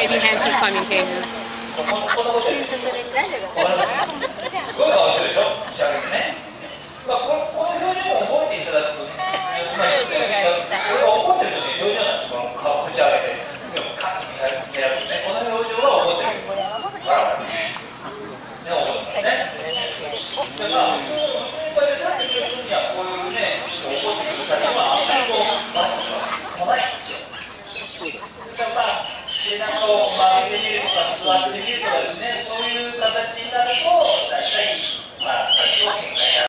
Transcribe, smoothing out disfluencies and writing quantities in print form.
baby hamsters climbing cages. すごい顔してるでしょ、仕上げてね。この表情を覚えていただくとね、これが覚えてる時の表情なんです。この顔を口上げて、カッとやるね。この表情は覚えてる。ね、覚えてますね。だから、こうやって立ってくれる分には、こういうね、人を覚えてくる先はあんまりこう、来ないんですよ。だからまあ、背中を曲げてみるとか座ってみるとかですね、そういう形になると